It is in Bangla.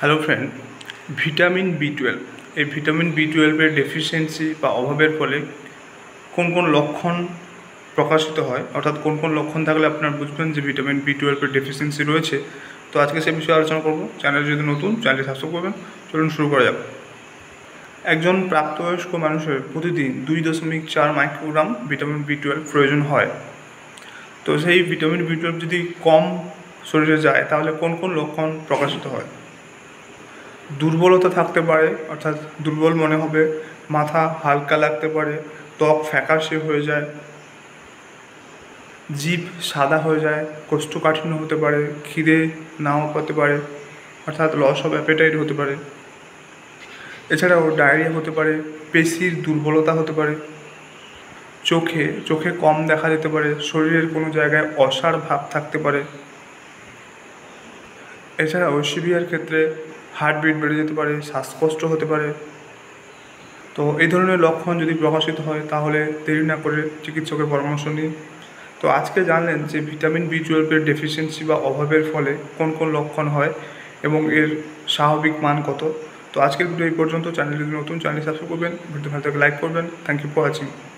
Hello friend, vitamin B twelve, এই ভিটামিন বি টুয়েলভের ডেফিসিয়েন্সি বা অভাবের ফলে কোন কোন লক্ষণ প্রকাশিত হয়, অর্থাৎ কোন কোন লক্ষণ থাকলে আপনারা বুঝবেন যে ভিটামিন বি টুয়েলভের ডেফিসিয়েন্সি রয়েছে। তো আজকে সে বিষয়ে আলোচনা করব। চ্যানেল যদি নতুন, চ্যানেলটি সাবস্ক্রাইব করবেন। চলুন শুরু করা যাক। একজন প্রাপ্তবয়স্ক মানুষের প্রতিদিন 2.4 মাইক্রোগ্রাম ভিটামিন বি টুয়েলভ প্রয়োজন হয়। তো সেই ভিটামিন বি টুয়েলভ যদি কম শরীরে যায় তাহলে কোন কোন লক্ষণ প্রকাশিত হয়? দুর্বলতা থাকতে পারে, অর্থাৎ দুর্বল মনে হবে, মাথা হালকা লাগতে পারে, ত্বক ফ্যাকাশে হয়ে যায়, জিভ সাদা হয়ে যায়, কোষ্ঠকাঠিন্য হতে পারে, খিদে নাও পেতে পারে, অর্থাৎ লস অফ অ্যাপেটাইট হতে পারে। এছাড়াও ডায়রিয়া হতে পারে, পেশির দুর্বলতা হতে পারে, চোখে কম দেখা যেতে পারে, শরীরের কোনো জায়গায় অসাড় ভাব থাকতে পারে। এছাড়াও সিভিয়ার ক্ষেত্রে হার্টবিট বেড়ে যেতে পারে, শ্বাসকষ্ট হতে পারে। তো এই ধরনের লক্ষণ যদি প্রকাশিত হয় তাহলে দেরি না করে চিকিৎসকের পরামর্শ নিন। তো আজকে জানলেন যে ভিটামিন বি টুয়েলভের ডেফিসিয়েন্সি বা অভাবের ফলে কোন কোন লক্ষণ হয় এবং এর স্বাভাবিক মান কত। তো আজকের ভিডিও এই পর্যন্ত। চ্যানেল যদি নতুন, চ্যানেল সাবস্ক্রাইব করবেন, ভিডিও ভালো থাকলে লাইক করবেন। Thank you for watching.